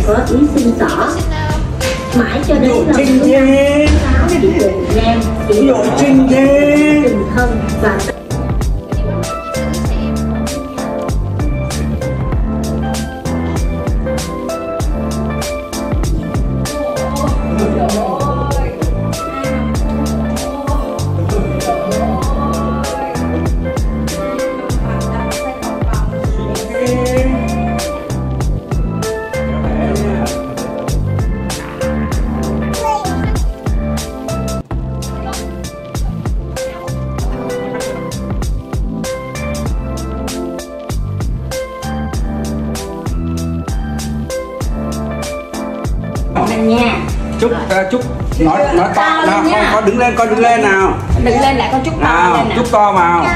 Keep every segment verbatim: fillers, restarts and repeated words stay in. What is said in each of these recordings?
có ý xin xỏ. Mãi cho đến lần thứ sáu chị Quỳnh Giang, chị Lộ Trinh tình thân và nha. Chúc uh, chúc nói nói to nào, con con đứng lên, con đứng lên nào. Đứng lên lại con chúc to nào, lên nào. Chúc to vào.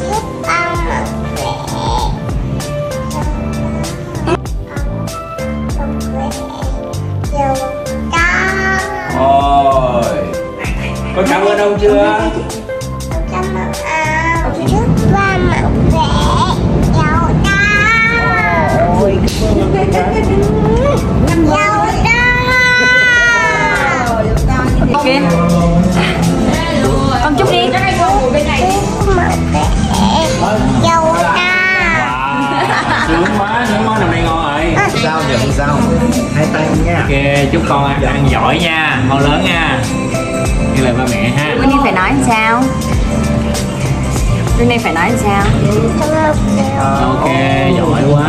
Ôi. Con cảm ơn ông chưa? Cảm ơn ông. Chúc ba mạnh khỏe, giàu to. Ôi. Giàu to. Ok. Con chúc đi. Chúc mạnh khỏe, giàu to. Sướng quá, sướng món nào đây ngon rồi. Sao vậy con sao? Hai tay nha. Ok, chúc con ăn, ăn giỏi nha, ngon lớn nha. Như là ba mẹ ha. Bữa nay phải nói làm sao? Bữa nay phải nói làm sao? Ok, giỏi quá.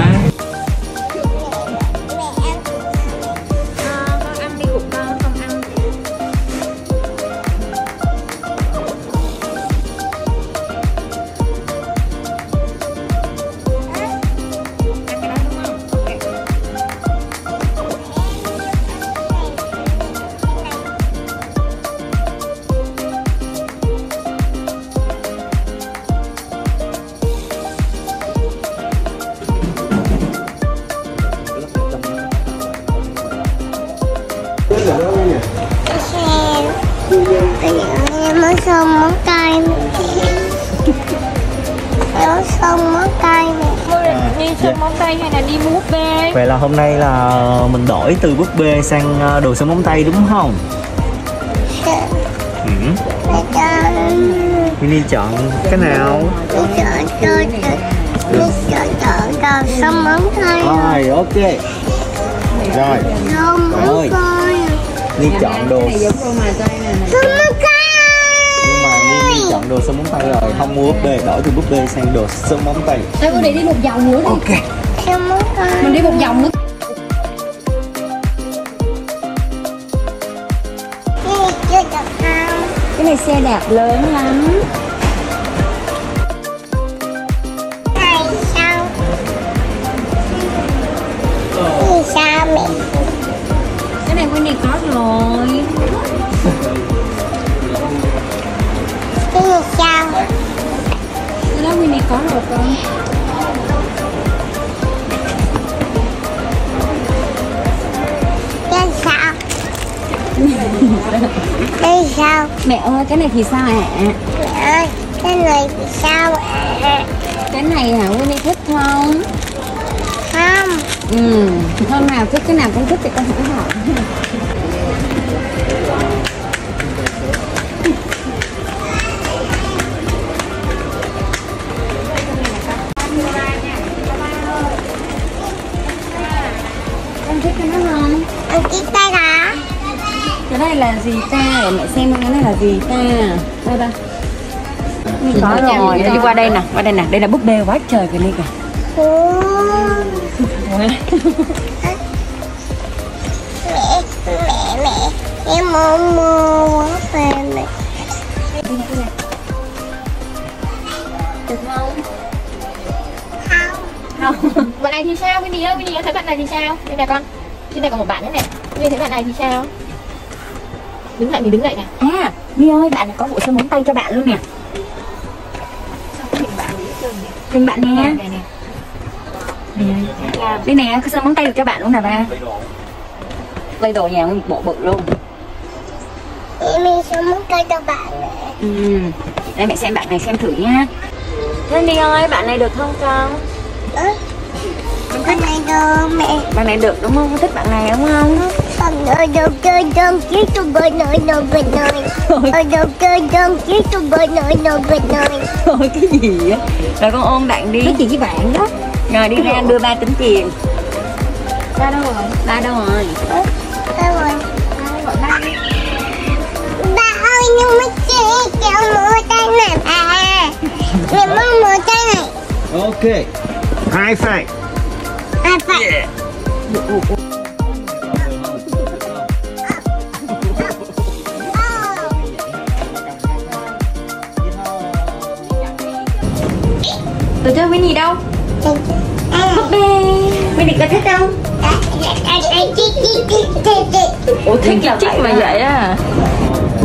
Em xong món cay em xong món cay này. Đi xong móng tay hay là đi mua búp bê? Vậy là hôm nay là mình đổi từ búp bê sang đồ sơn móng tay đúng không? Ừ. Mini chọn cái nào? Chọn chọn chọn chọn chọn xong móng tay. Rồi ok. Rồi. Xong ơi. Ni chọn đồ. Xong móng tay. Nhưng mà Ni chọn đồ sơn móng tay rồi, không mua búp bê, đổi từ búp bê sang đồ sơn móng tay. Đây bữa đi đi một vòng nữa đi. Ok. Xong móng tay. Mình đi một vòng nữa. Chưa được không? Cái này xe đạp lớn lắm. Này sao? Này sao mẹ? Cái này Winnie có rồi. Cái này sao? Cái đó Winnie có rồi con. Cái sao? Cái sao? Mẹ ơi cái này thì sao ạ? Mẹ ơi, cái này thì sao ạ? Cái này hả Winnie thích không? Không. Ừ, hôm nào thích cái nào con thích thì con hãy hỏi. Con thích cái đó không? Anh thích tay hả? Cái này là gì ta? Để mẹ xem cái này là gì ta? Đây đây. Có rồi, đi qua đây nè, qua đây nè, đây là búp bê quá trời kìa Ly kìa. Mẹ, mẹ, mẹ, em muốn mua búp bê này. Được không? Không. Không. Bạn này thì sao? Winnie ơi, Winnie thấy bạn này thì sao? Đây nè con. Trên này còn một bạn nữa nè. Winnie thấy bạn này thì sao? Đứng lại thì đứng lại nè. À, Ly ơi, bạn này có bộ sơn móng tay cho bạn luôn nè. Hình bạn nè. Đây nè, cái sơn móng tay được cho bạn luôn nè ba. Lấy đồ nhà một bộ bự luôn. Em sơn móng tay cho bạn nè. Ừ. Đây mẹ xem bạn này xem thử nha. Thế Ly ơi, bạn này được không con? Đó. Bạn này được mẹ. Bạn này được đúng không? Thích bạn này đúng không? Bạn này được chơi đơn chứ tôi bơi nổi nổi về nổi. Bạn được chơi đơn chứ tôi bơi nổi nổi về nổi. Thôi cái gì á? Rồi con ôm bạn đi. Nói chuyện với bạn đó. Rồi đi ra đưa ba tính tiền. Ba đâu rồi? Ba đâu rồi? Đâu rồi? Ba ơi nhưng mà chị cho mua tay này bà. Mẹ muốn mua tay này. Ok. High five. À phải. Tôi chơi Winnie đâu? Búp bê. Winnie có thích không? Ủa thích là vậy mà vậy á.